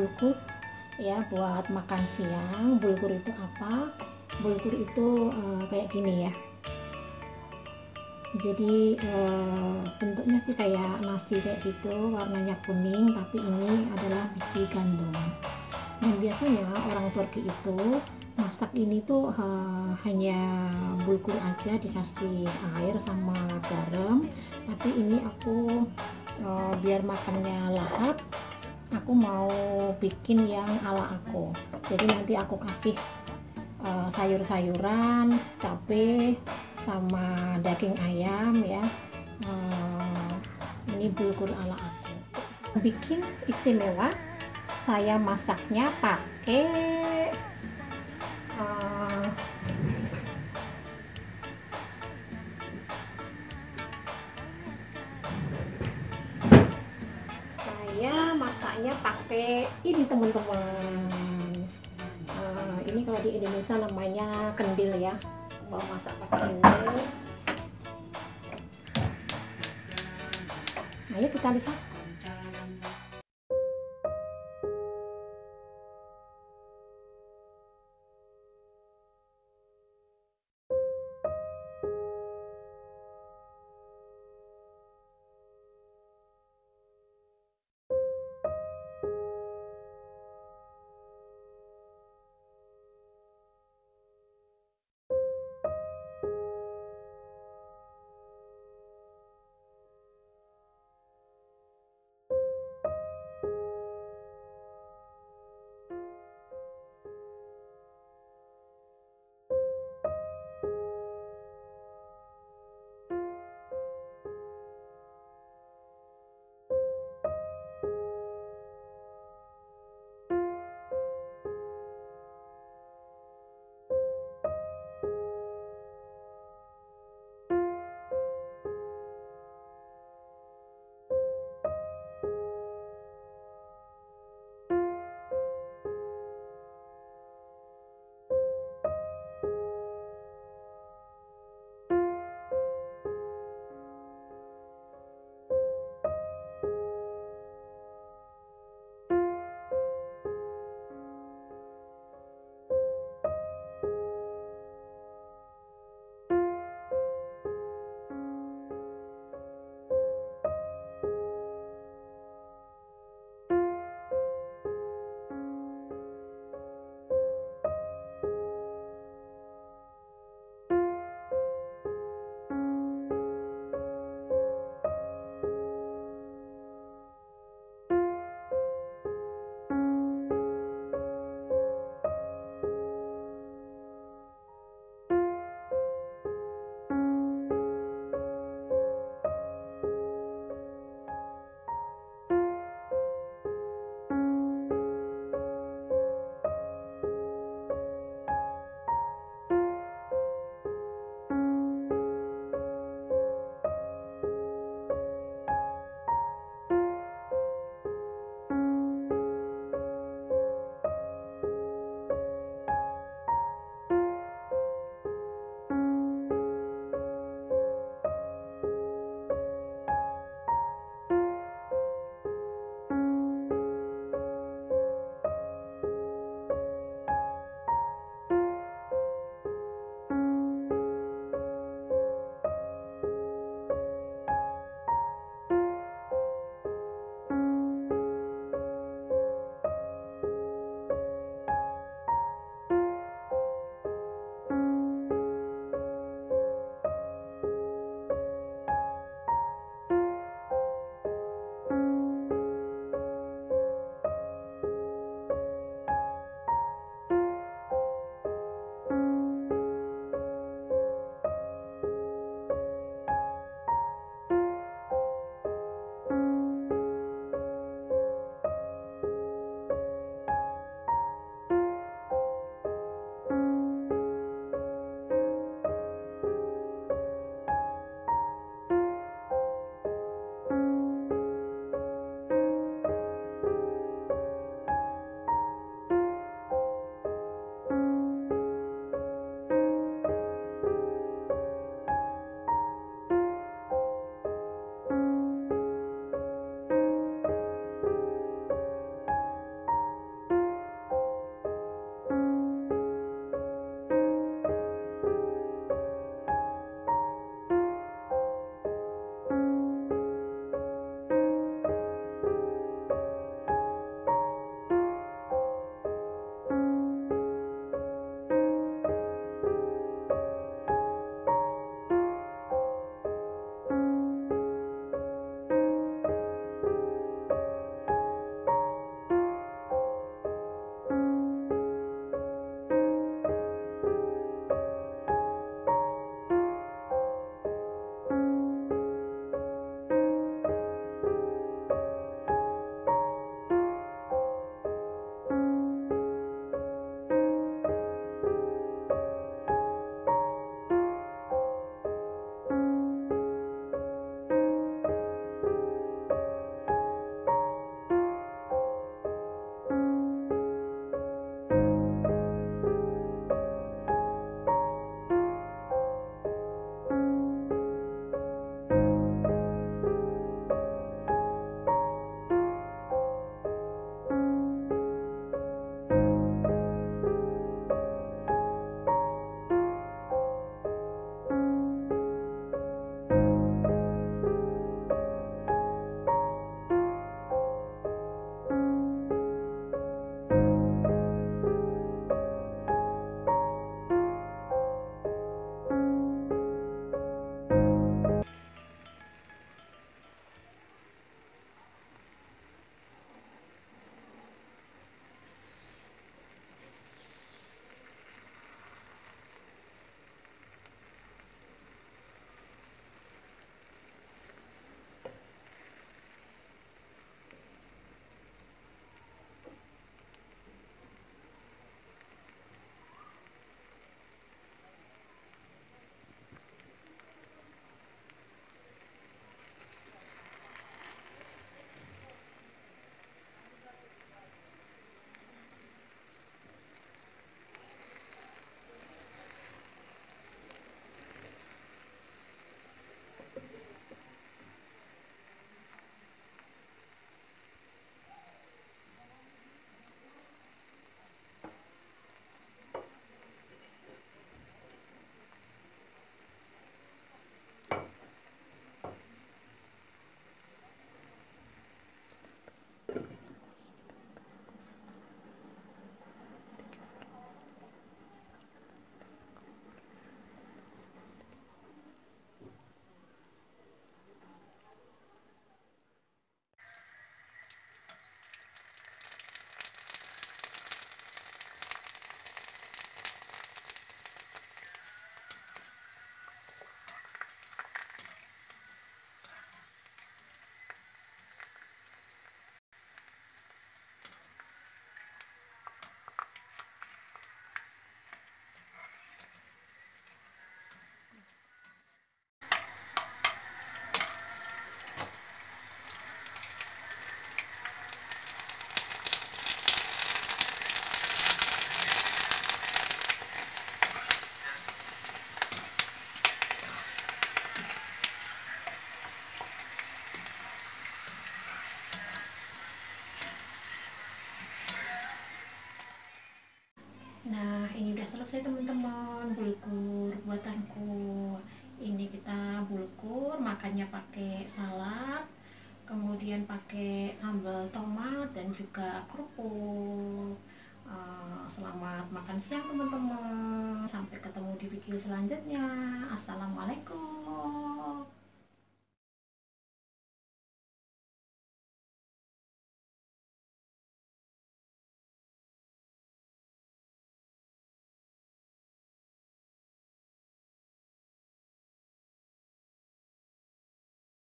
bulgur ya buat makan siang. Bulgur itu apa? Bulgur itu kayak gini ya. Jadi bentuknya sih kayak nasi kayak gitu, warnanya kuning, tapi ini adalah biji gandum. Dan biasanya orang Turki itu masak ini tuh hanya bulgur aja dikasih air sama garam, tapi ini aku biar makannya lahap, aku mau bikin yang ala aku. Jadi nanti aku kasih sayur-sayuran, cabai sama daging ayam ya. Ini bulgur ala aku. Bikin istimewa, saya masaknya pakai ini teman-teman. Ini kalau di Indonesia namanya kendil ya. Mau masak pakai ini. Ayo kita lihat. Nah, ini udah selesai teman-teman, bulgur buatanku. Ini kita bulgur, makannya pakai salad, kemudian pakai sambal tomat dan juga kerupuk. Selamat makan siang teman-teman. Sampai ketemu di video selanjutnya. Assalamualaikum.